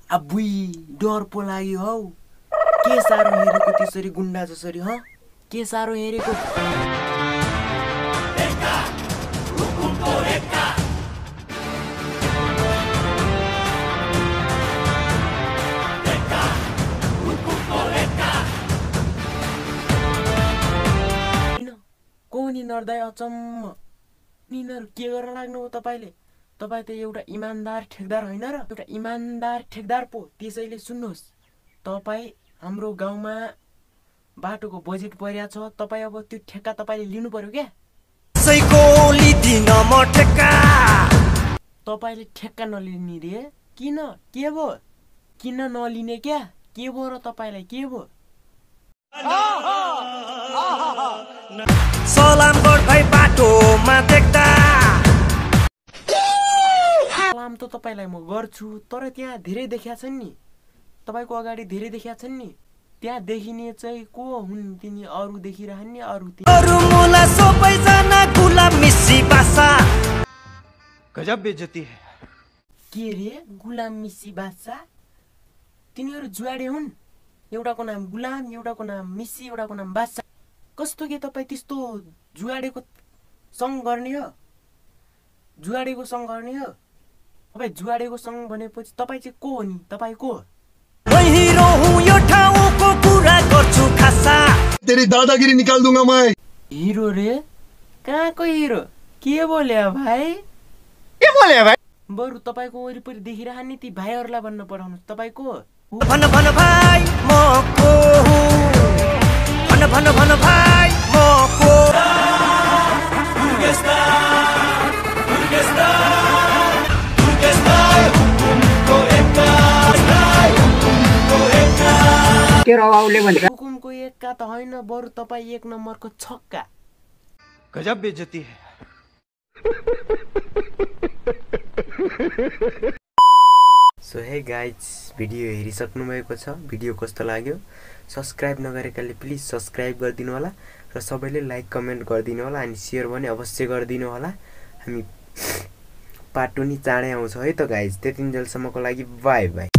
अबुई डर पो लाग्यो हौ। के सारो हेरेको त्यसरी गुण्डा जसरी ह? के सारो हेरेको? को निनर्दै अचम्म। निनर के गर्न लाग्नु हो तपाईले? तपाई त एउटा इमानदार ठेकदार हैन र? एउटा इमानदार ठेकदार पो। त्यसैले सुन्नुहोस्, तपाई हाम्रो गाउँमा बाटोको बजेट पर्या छ। तपाई अब त्यो ठेक्का तपाईले लिनु पर्यो क्या? कसैको लिदिन म ठेक्का। तपाईले ठेक्का नलिने रे? किन? के भो? किन नलिने क्या? के भो र तपाईलाई के भो? सलाम गर भाइ बाटोमा देख्दा। सलाम त तपाईलाई म गर्छु, तर त्यहाँ धेरै देखिया छन् नि। तपाईको अगाडि धेरै देखिया छन् नि। त्यहाँ देखिने चाहिँ को हुन्? तिनी अरु देखिरहन् नि, अरु मुला सबैजना गुलाम मिसी बासा। गजब बेइज्जती है। के रे गुलाम मिसी बासा? तिनीहरु जुवाडे हुन्। एउटाको नाम गुलाम, एउटाको नाम मिसी, एउटाको नाम बासा। कस्तो के तपाई त्यस्तो जुवाडेको संग गर्ने हो? जुवाडेको संग गर्ने हो? तपाई जुवाडेको संग भनेपछि तपाई चाहिँ को हो नि? तपाई को? म हिरो हुँ, यो ठाउँको कुरा गर्छु खासा। तेरी दादागिरी निकाल दूंगा मैं। हिरो रे? कहाँको हिरो? के बोल्यो भाइ? के बोल्यो भाइ? बरु तपाईको वरिपरि देखिरहन् नि ती भाइहरुलाई भन्न पराउनु। तपाई को? भन भन भाइ म को हुँ। भन भन भन भाइ म को। हुकुमको यक्का त हैन, बरु तपाई एक नम्बरको छक्का। गजब बेइज्जती है। सो हे गाइज, भिडियो हेरिसक्नु भएको छ। भिडियो कस्तो लाग्यो? सब्स्क्राइब नगरेकाले प्लिज सब्स्क्राइब गरिदिनु होला र सबैले लाइक कमेन्ट गरिदिनु होला अनि शेयर पनि अवश्य गरिदिनु होला। हामी पार्ट 2 नि चाँडै आउँछ है त गाइज। त्यतिन्जेलसम्मको लागि बाइ बाइ।